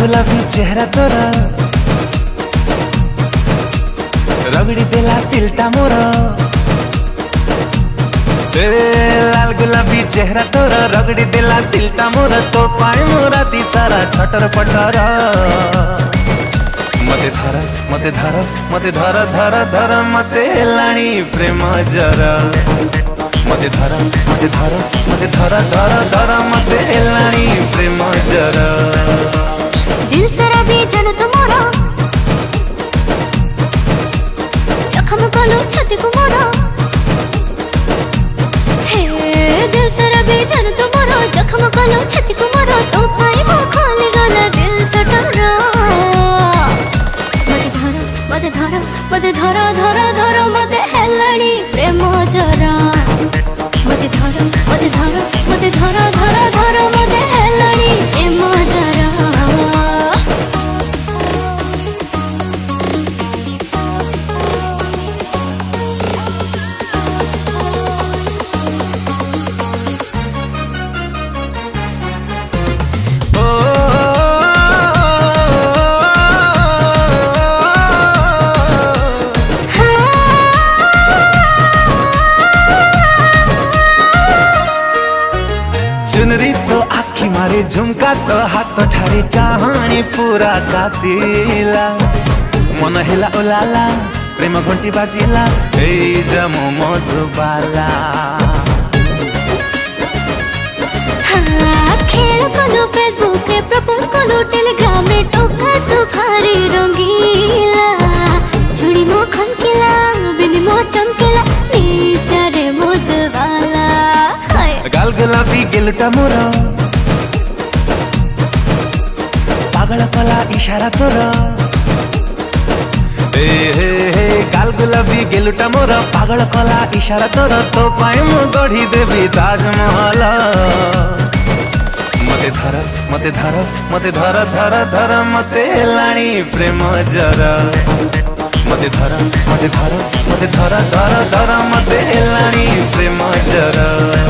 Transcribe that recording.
गुलाबी चेहरा तोर रगड़ी देला तिलटा मोर। लाल गुलाबी चेहरा तोर रगड़ी देला तिलटा मोर। तो पाए मोरा ती सारा छटर पटर। मते धर मते धर मते धर धर धर मते लाणी प्रेम जर। मते धर मते धर मते धर धर धर मते लाणी प्रेम जर। दिल सारा भी जन तुमरो जखम कलो छाती को मोरो। हे दिल सारा भी जन तुमरो जखम कलो छाती को मोरो। तो पाई वो खोली गला दिल सटर। मते धर मते धर धर धर मते हेलाणी प्रेम जरा। मते धर मते धर मते धर धर धर मते हेलाणी प्रेम जरा। चुनरी तो आखी मारे झुमका तो हाथ ठारे चाहानी पूरा कातिला। मन हेला ओलाला प्रेम घंटी बाजिला ए जमो मधुबाला। खेल कलो फेसबुक रे प्रपोज कलो टेलीग्राम रे टोका तो भारी रंगीला। चुड़ी मो खनकिला बिंदी मो चमकिला नीचरे मधुबाला। गाल गुलाबी गेलुटा मोर पागल कला इशारा तोर। हे हे हे गाल गुलाबी गेलुटा मोर पागल कला इशारा तोर। तो पाए मु गढ़ी देवी ताजमहल। मते धर मते धर मते धर धर धर मते लाणी प्रेम जर। मते धर मते धर मते धर धर धर मते लाणी प्रेम जर।